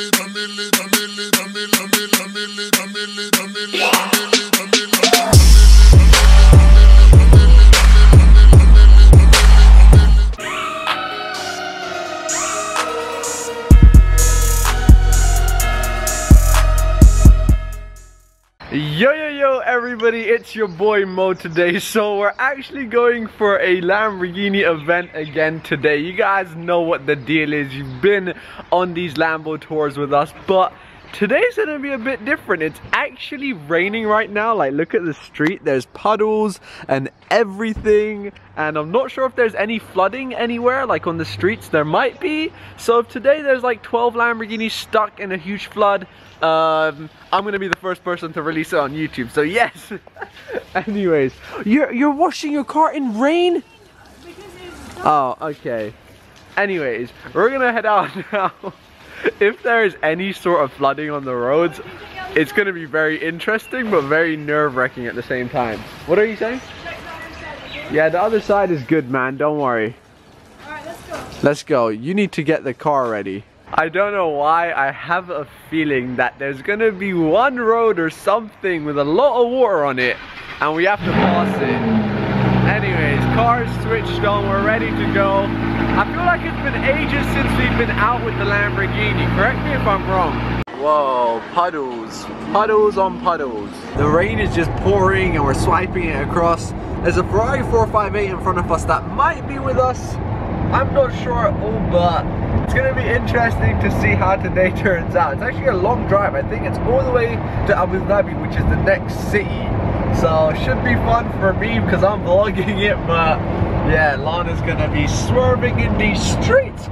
Yo everybody, it's your boy Mo today. So we're actually going for a Lamborghini event again today. You guys know what the deal is. You've been on these Lambo tours with us, but today's gonna be a bit different. It's actually raining right now. Like, look at the street, there's puddles and everything, and I'm not sure if there's any flooding anywhere, like on the streets. There might be. So if today there's like 12 Lamborghinis stuck in a huge flood, I'm gonna be the first person to release it on YouTube, so yes. Anyways, you're washing your car in rain? Oh, okay. Anyways, we're gonna head out now. If there is any sort of flooding on the roads, it's gonna be very interesting but very nerve-wracking at the same time. What are you saying? Yeah, the other side is good, man, don't worry. Alright, let's go. Let's go. You need to get the car ready. I don't know why, I have a feeling that there's gonna be one road or something with a lot of water on it and we have to pass it. Anyways, car's switched on, we're ready to go. I feel like it's been ages since we've been out with the Lamborghini. Correct me if I'm wrong. Whoa, puddles. Puddles on puddles. The rain is just pouring and we're swiping it across. There's a Ferrari 458 in front of us that might be with us. I'm not sure at all, but it's gonna be interesting to see how today turns out. It's actually a long drive. I think it's all the way to Abu Dhabi, which is the next city. So it should be fun for me because I'm vlogging it, but yeah, Lana's gonna be swerving in these streets.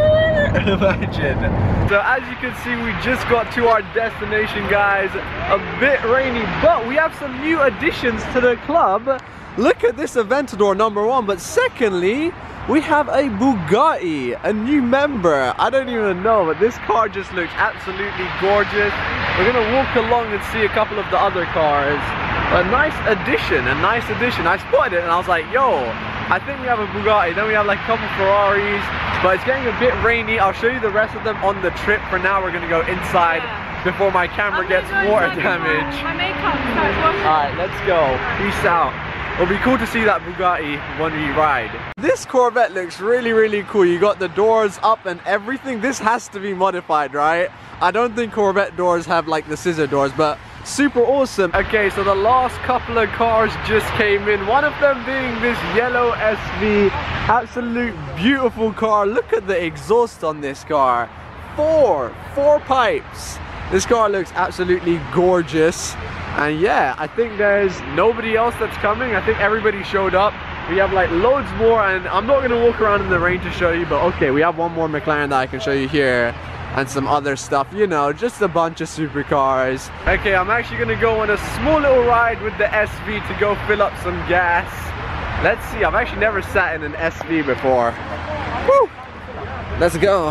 Imagine. So as you can see, we just got to our destination, guys. A bit rainy, but we have some new additions to the club. Look at this Aventador, number one, but secondly, we have a Bugatti, a new member. I don't even know, but this car just looks absolutely gorgeous. We're gonna walk along and see a couple of the other cars. A nice addition, a nice addition. I spotted it and I was like, yo, I think we have a Bugatti. Then we have like a couple Ferraris, but it's getting a bit rainy. I'll show you the rest of them on the trip. For now, we're gonna go inside before my camera gets water damage. My makeup starts washing. Alright, let's go. Peace out. It'll be cool to see that Bugatti when we ride. This Corvette looks really cool. You got the doors up and everything. This has to be modified, right? I don't think Corvette doors have like the scissor doors, but super awesome. Okay, so the last couple of cars just came in. One of them being this yellow SV. Absolute beautiful car. Look at the exhaust on this car. Four pipes. This car looks absolutely gorgeous. And yeah, I think there's nobody else that's coming. I think everybody showed up. We have like loads more, and I'm not gonna walk around in the rain to show you, but okay, we have one more McLaren that I can show you here, and some other stuff, you know, just a bunch of supercars. Okay, I'm actually gonna go on a small little ride with the SV to go fill up some gas. Let's see, I've actually never sat in an SV before. Woo! Let's go.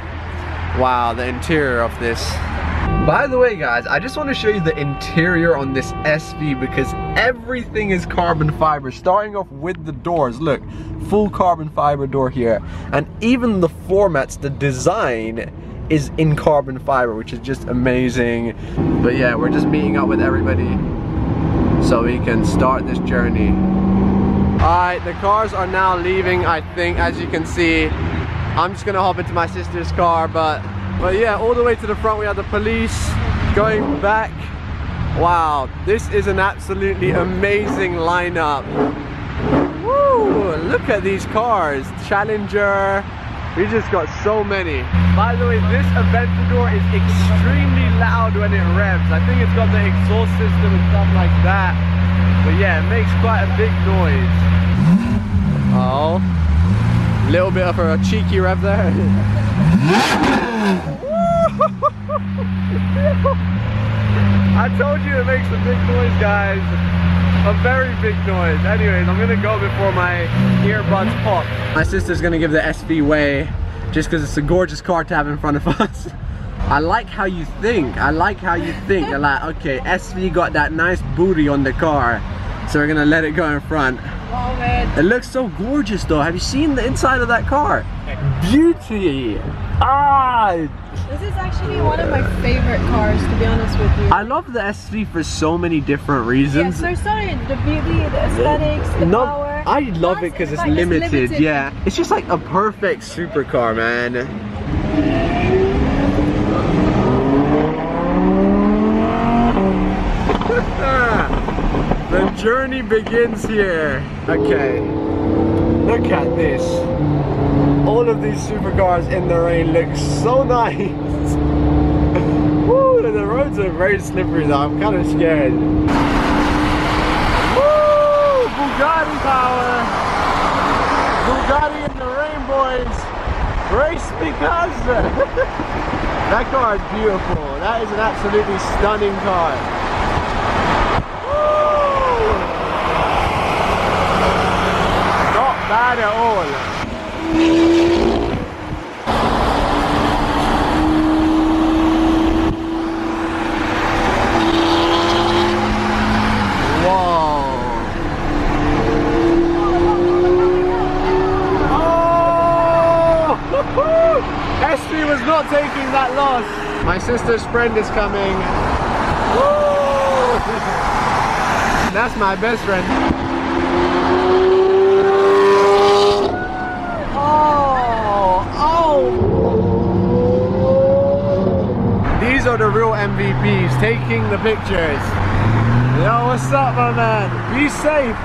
Wow, the interior of this. By the way, guys, I just want to show you the interior on this SV because everything is carbon fiber, starting off with the doors. Look, full carbon fiber door here, and even the floor mats, the design is in carbon fiber, which is just amazing. But yeah, we're just meeting up with everybody so we can start this journey. Alright, the cars are now leaving, I think, as you can see. I'm just gonna hop into my sister's car, but yeah, all the way to the front we have the police. Going back, wow, this is an absolutely amazing lineup. Woo, look at these cars. Challenger, we just got so many. By the way, this Aventador is extremely loud when it revs. I think it's got the exhaust system and stuff like that. But yeah, it makes quite a big noise. Oh, little bit of a cheeky rev there. I told you it makes a big noise, guys. A very big noise. Anyways, I'm gonna go before my earbuds pop. My sister's gonna give the SV way just because it's a gorgeous car to have in front of us. I like how you think. I like how you think. You're like, okay, SV got that nice booty on the car, so we're gonna let it go in front. Oh, man. It looks so gorgeous though. Have you seen the inside of that car? Beauty. Ah! This is actually one of my favorite cars, to be honest with you. I love the SV for so many different reasons. Yes, there's so many, the beauty, the aesthetics, the power. I love it because it's like, limited, yeah. It's just like a perfect supercar, man. The journey begins here. Okay, look at this. All of these supercars in the rain look so nice. Woo, the roads are very slippery though. I'm kind of scared. Woo, Bugatti power. Bugatti in the rain, boys. Race Picasso. That car is beautiful. That is an absolutely stunning car. Not bad at all. Whoa. Oh! SV was not taking that loss. My sister's friend is coming. Woo! That's my best friend. These are the real MVPs taking the pictures. Yo, what's up, my man? Be safe.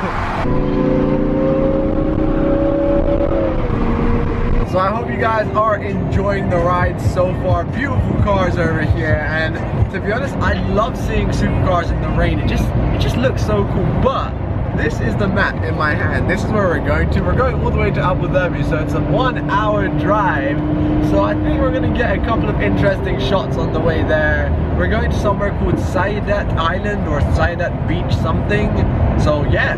So I hope you guys are enjoying the ride so far. Beautiful cars over here, and to be honest, I love seeing supercars in the rain. It just looks so cool. But this is the map in my hand. This is where we're going to. We're going all the way to Abu Dhabi, so it's a 1 hour drive. So I think we're gonna get a couple of interesting shots on the way there. We're going to somewhere called Saidat Island or Saidat Beach something. So yeah.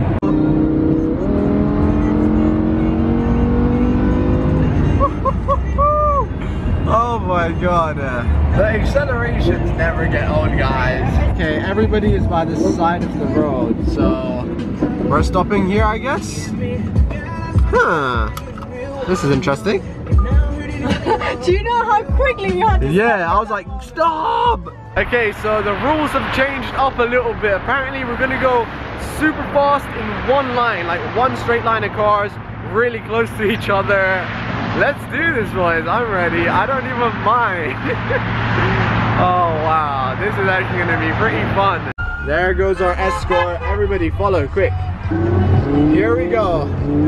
Oh my god, the accelerations never get old, guys. Okay, everybody is by the side of the road, so we're stopping here, I guess. Huh, this is interesting. Do you know how quickly you had to Yeah, I was like, stop! Okay, so the rules have changed up a little bit. Apparently we're gonna go super fast in one line, like one straight line of cars, really close to each other. Let's do this, boys. I'm ready. I don't even mind. Oh wow, this is actually gonna be pretty fun. There goes our Escort. Everybody follow, quick. Here we go.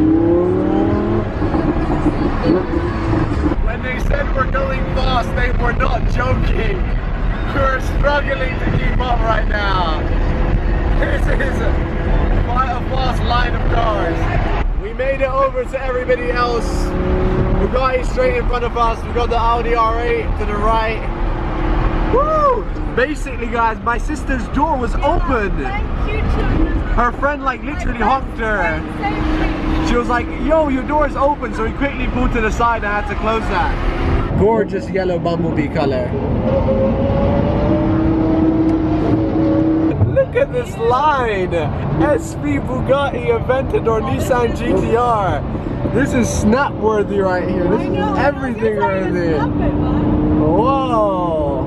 When they said we're going fast, they were not joking. We're struggling to keep up right now. This is quite a fast line of cars. We made it over to everybody else. Bugatti straight in front of us. We got the Audi R8 to the right. Woo! Basically, guys, my sister's door was open. Thank you, children. Her friend like literally honked her. She was like, yo, your door's open. So we quickly pulled to the side and had to close that. Gorgeous yellow bumblebee color. Look at this line. SV, Bugatti, Aventador, Nissan GTR. This is snap-worthy right here. This is everything right here. Whoa.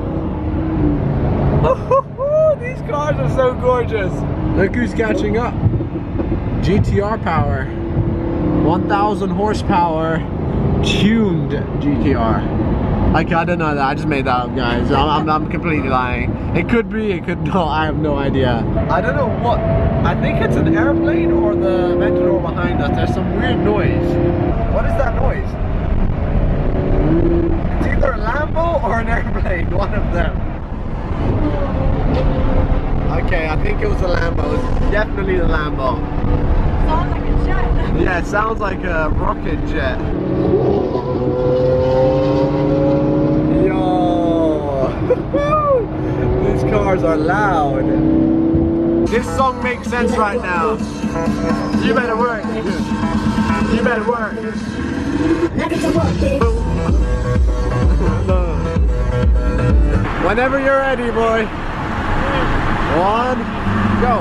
These cars are so gorgeous. Look who's catching up. GTR power. 1000 horsepower. Tuned GTR. Okay, I don't know that. I just made that up, guys. I'm completely lying. It could be, it could not. I have no idea. I don't know what. I think it's an airplane or the Aventador behind us. There's some weird noise. What is that noise? It's either a Lambo or an airplane. One of them. Okay, I think it was a Lambo. It's definitely the Lambo. Sounds like a jet. Yeah, it sounds like a rocket jet. Yo! These cars are loud. This song makes sense right now. You better work. You better work. Whenever you're ready, boy. 1, go.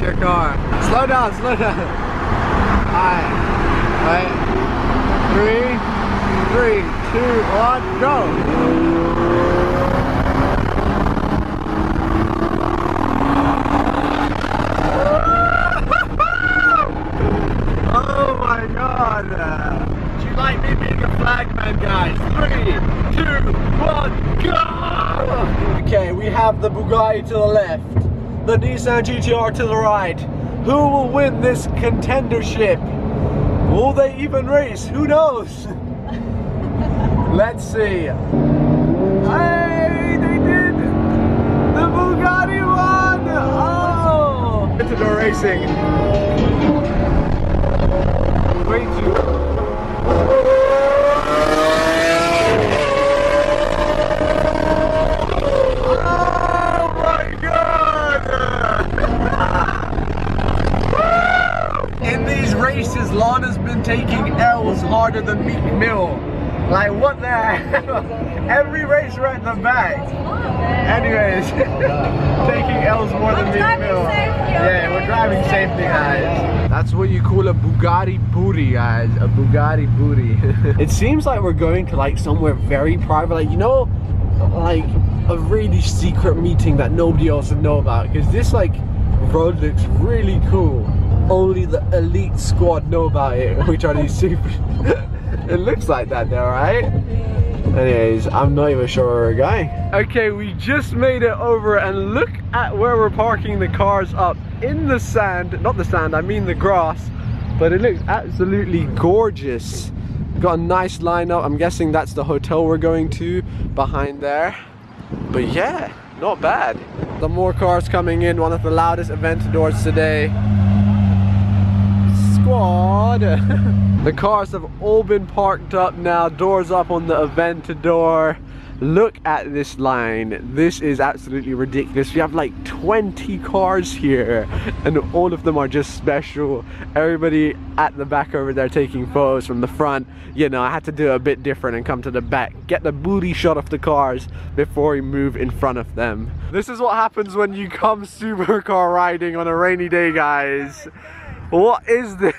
your car. Slow down, slow down. Alright. Right. 3, 2, 1, go! Oh my god! Do you like me being a flagman, guys? 3, 2, 1, go! Okay, we have the Bugatti to the left, the Nissan GT-R to the right. Who will win this contendership? Will they even race? Who knows? Let's see. Hey, they did! The Bugatti won! Oh! Into the racing. Way too. Oh my god! In these races, Lana's been taking L's harder than Meek Mill. Like, what the hell? Every race we're at the back. Anyways, taking L's more than Meek Mill. Yeah, we're driving safety, guys. That's what you call a Bugatti booty, guys. A Bugatti booty. It seems like we're going to like somewhere very private, like, you know, like a really secret meeting that nobody else would know about. Because this like road looks really cool. Only the elite squad know about it, which are these super. It looks like that though, right? Anyways, I'm not even sure where we're going. Okay, we just made it over and look at where we're parking the cars up in the sand. Not the sand, I mean the grass. But it looks absolutely gorgeous. Got a nice lineup. I'm guessing that's the hotel we're going to behind there. But yeah, not bad. The more cars coming in, one of the loudest Aventadors today. Squad. The cars have all been parked up now, doors up on the Aventador. Look at this line. This is absolutely ridiculous. We have like 20 cars here and all of them are just special. Everybody at the back over there taking photos from the front. You know, I had to do it a bit different and come to the back, get the booty shot of the cars before we move in front of them. This is what happens when you come supercar riding on a rainy day, guys. What is this?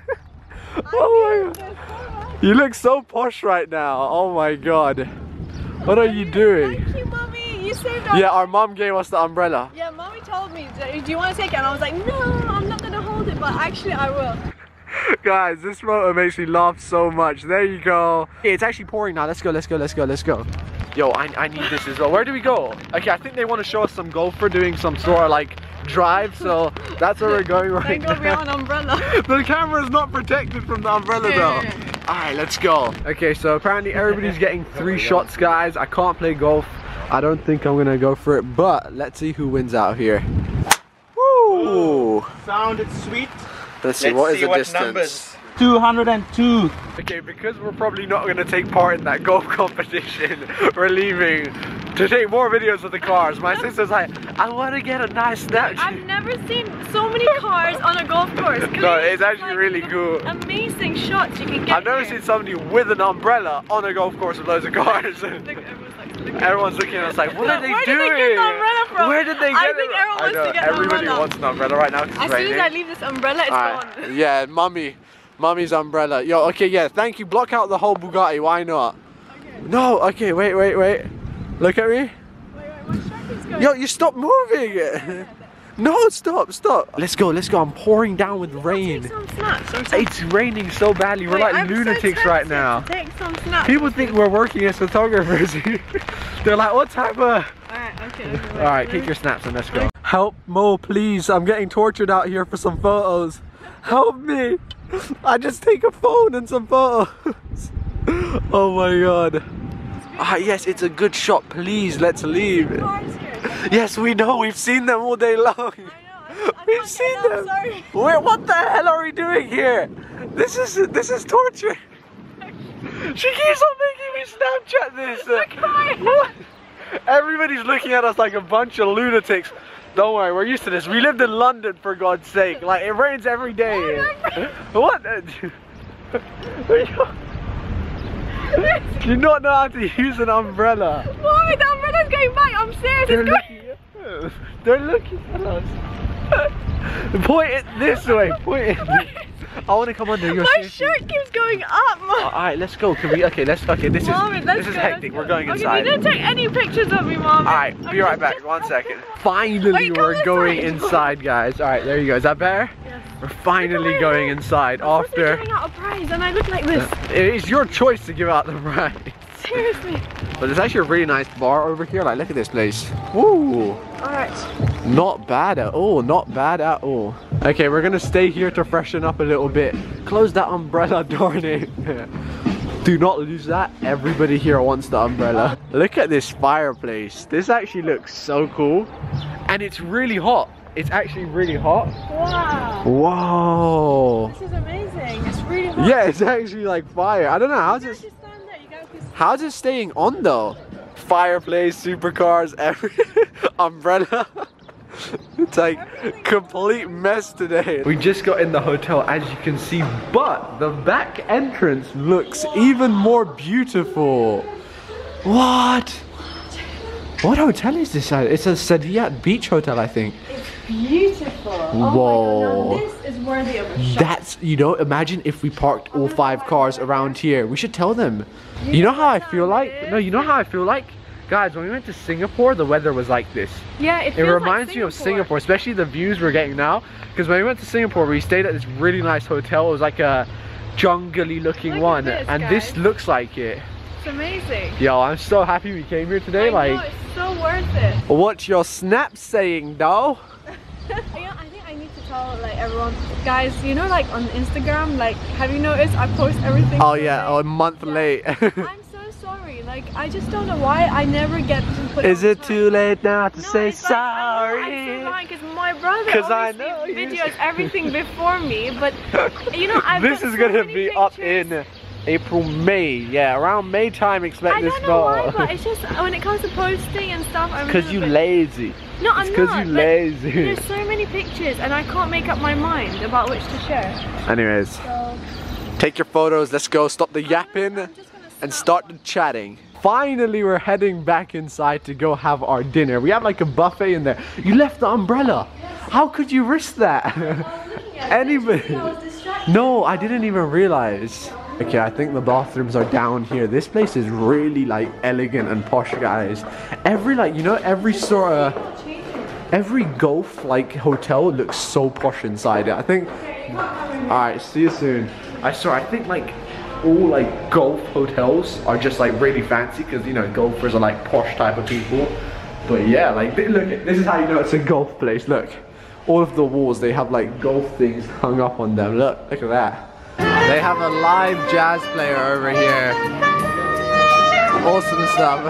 Oh my god. You look so posh right now. Oh my god. What are you doing? Thank you, Mommy. You saved our... Yeah, our mom gave us the umbrella. Yeah, Mommy told me, do you want to take it? And I was like, no, I'm not going to hold it, but actually I will. Guys, this photo makes me laugh so much. There you go. Hey, it's actually pouring now. Let's go, let's go, let's go, let's go. Yo, I need this as well. Where do we go? Okay, I think they want to show us some golfer doing some sort of like drive, so that's where we're going right now. Thank God we have an umbrella. The camera is not protected from the umbrella though. Alright, let's go. Okay, so apparently everybody's getting 3 shots, guys. I can't play golf. I don't think I'm gonna go for it, but let's see who wins out here. Woo! Sounded sweet. Let's see, what is the distance? Numbers. 202. Okay, because we're probably not going to take part in that golf competition, we're leaving to take more videos of the cars. My sister's like, I want to get a nice Snapchat. I've never seen so many cars on a golf course. No, it's actually like really cool. Amazing shots you can get. I've never seen somebody with an umbrella on a golf course with loads of cars. Everyone's looking at us like, what are they doing? Where did they get the umbrella from? Where did they get it? I think everyone wants to get an umbrella. Everybody wants an umbrella right now. As soon as I leave this umbrella, it's gone. Yeah, Mummy's umbrella. Yo, okay, yeah, thank you. Block out the whole Bugatti, why not? Okay. No, okay, wait. Look at me. Wait, which track is going? Yo, you stop moving. No, stop. Let's go, I'm pouring down with rain. Take some snaps. It's raining so badly, we're like lunatics right now. Take some snaps. People think we're working as photographers. They're like, what type of... Alright, okay. Alright, take your snaps and let's go. Help Mo, please. I'm getting tortured out here for some photos. Help me. I just take a phone and some photos. Oh my god. Ah, yes, it's a good shot. Please, let's leave. Yes, we know. We've seen them all day long. I know. We've seen them. Sorry. Wait, what the hell are we doing here? This is torture. She keeps on making me Snapchat this. Look at my head. Everybody's looking at us like a bunch of lunatics. Don't worry, we're used to this. We lived in London, for God's sake. Like, it rains every day. What? Do you not know how to use an umbrella? Why? The umbrella's going back. I'm serious. They're looking at us. Point it this way. Point it. I want to come under your My shirt keeps going up, Mom. Alright, let's go. Can we? Okay, this is hectic. We're going inside. Okay, you didn't take any pictures of me, Mom. Alright, be right back. 1 second. Finally, Wait, we're going inside, guys. Alright, there you go. Is that better? Yes. We're finally going inside after. Giving out a prize, and I look like this. It is your choice to give out the prize. Seriously. But there's actually a really nice bar over here. Like, look at this place. Woo! Alright. Not bad at all. Not bad at all. Okay, we're gonna stay here to freshen up a little bit. Close that umbrella, darn it. Do not lose that. Everybody here wants the umbrella. Look at this fireplace. This actually looks so cool. And it's really hot. It's actually really hot. Wow. Whoa. This is amazing. It's really hot. Yeah, it's actually like fire. I don't know, how's it? How's it staying on though? Fireplace, supercars, every umbrella. It's like complete mess today. We just got in the hotel, as you can see, but the back entrance looks even more beautiful. What? What hotel is this? It's a Saadiyat Beach Hotel, I think. It's beautiful. Whoa. Oh my God, now this is worthy of a shot. That's, you know, imagine if we parked all 5 cars around here. We should tell them. You know how I feel like? No, you know how I feel like? Guys, when we went to Singapore, the weather was like this. Yeah, it reminds me of Singapore, especially the views we're getting now. Because when we went to Singapore, we stayed at this really nice hotel. It was like a jungly looking one. And this looks like it. It's amazing. Yo, I'm so happy we came here today. I know, it's so worth it. What's your snap saying, though? Yeah, I think I need to tell like everyone, guys, you know, like on Instagram, like, have you noticed I post everything? Oh yeah, a month late. I'm so sorry. Like, I just don't know why I never get to put. Is it too late now to say it's sorry? Like, I'm so lying because my brother obviously videos everything before me, but you know, this is gonna be up in April, May. Yeah, around May time. Expect this photo. I don't know why, but it's just when it comes to posting and stuff, I'm. Because you lazy. No, I'm not. Because you lazy. There's so many pictures, and I can't make up my mind about which to share. Anyways, so, take your photos. Let's go. Stop the yapping and start the chatting. Finally, we're heading back inside to go have our dinner. We have like a buffet in there. You left the umbrella. Yes. How could you risk that? Anybody? No, I didn't even realize. Okay, I think the bathrooms are down here. This place is really like elegant and posh, guys. Every like, you know, every sort of, every golf like hotel looks so posh inside it. I think, alright, see you soon. I think like all like golf hotels are just like really fancy because, you know, golfers are like posh type of people. But yeah, like look, this is how you know it's a golf place. Look, all of the walls, they have like golf things hung up on them. Look at that. They have a live jazz player over here. Awesome stuff.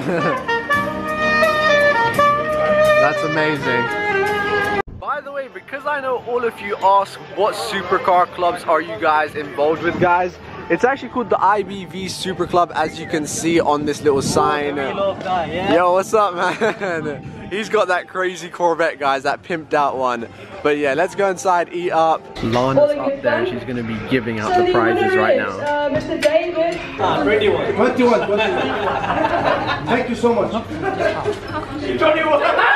That's amazing. By the way, because I know all of you ask what supercar clubs are you guys involved with, guys, it's actually called the IBV Super Club, as you can see on this little sign. Yo, what's up, man? He's got that crazy Corvette, guys, that pimped out one. But yeah, let's go inside, eat up. Lana's up there and she's going to be giving out the prizes right now. Mr. David. 21. 21. Thank you so much. 21.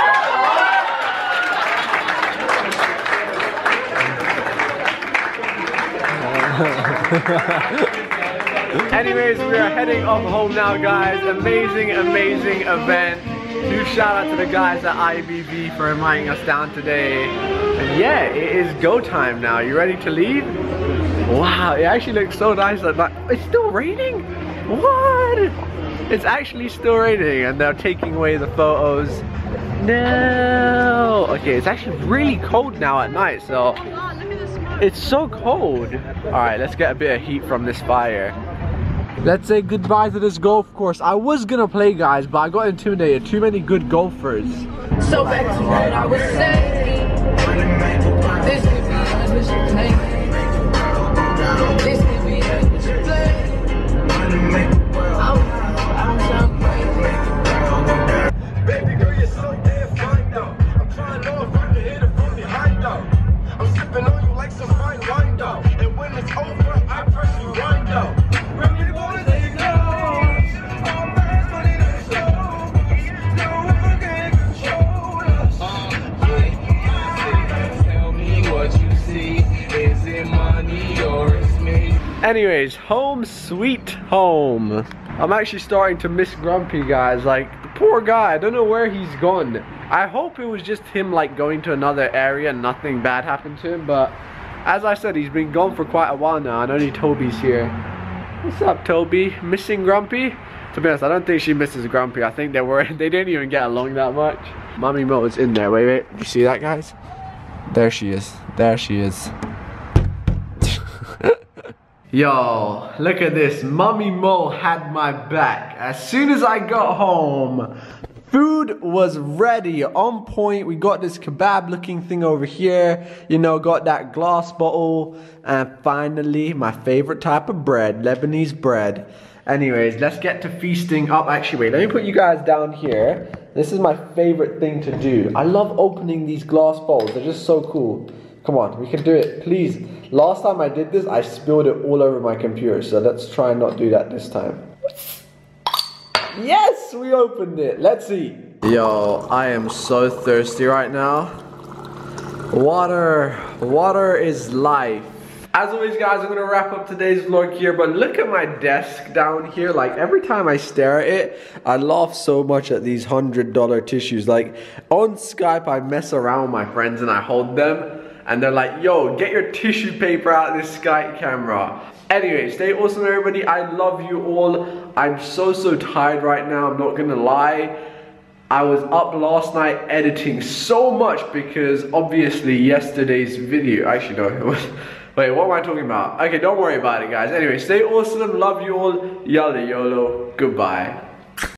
Anyways, we are heading off home now, guys. Amazing, amazing event. Huge shout out to the guys at IBV for inviting us down today. And yeah, it is go time now. You ready to leave? Wow, it actually looks so nice. It's still raining? What? It's actually still raining and they're taking away the photos. No. Okay, it's actually really cold now at night, so it's so cold. Alright, let's get a bit of heat from this fire. Let's say goodbye to this golf course. I was gonna play, guys, but I got intimidated. Too many good golfers. So back to what I was saying. This could be us, what you play. This could be us, what you play. I'm so crazy. Baby girl, you're so damn fine though. I'm trying to know if I can hit it from behind though. I'm sipping on you like some fine wine though. And when it's over, I press rewind though. Anyways, home sweet home. I'm actually starting to miss Grumpy, guys. Like, the poor guy, I don't know where he's gone. I hope it was just him like going to another area and nothing bad happened to him, but as I said, he's been gone for quite a while now, and only Toby's here. What's up, Toby? Missing Grumpy? To be honest, I don't think she misses Grumpy. I think they didn't even get along that much. Mommy Mo is in there. Wait. You see that, guys? There she is. There she is. Yo, look at this. Mommy Mo had my back. As soon as I got home, food was ready, on point. We got this kebab looking thing over here. You know, got that glass bottle. And finally, my favorite type of bread, Lebanese bread. Anyways, let's get to feasting up. Actually, wait, let me put you guys down here. This is my favorite thing to do. I love opening these glass bowls. They're just so cool. Come on, we can do it, please. Last time I did this, I spilled it all over my computer, so let's try and not do that this time. Yes, we opened it. Let's see. Yo, I am so thirsty right now. Water is life. As always, guys, I'm gonna wrap up today's vlog here, but look at my desk down here. Like, every time I stare at it, I laugh so much at these $100 tissues. Like, on Skype, I mess around with my friends and I hold them, and they're like, yo, get your tissue paper out of this Skype camera. Anyway, stay awesome, everybody. I love you all. I'm so tired right now, I'm not gonna lie. I was up last night editing so much because obviously yesterday's video, actually no, it was, wait, what am I talking about? Okay, don't worry about it, guys. Anyway, stay awesome, love you all, yalla YOLO, goodbye.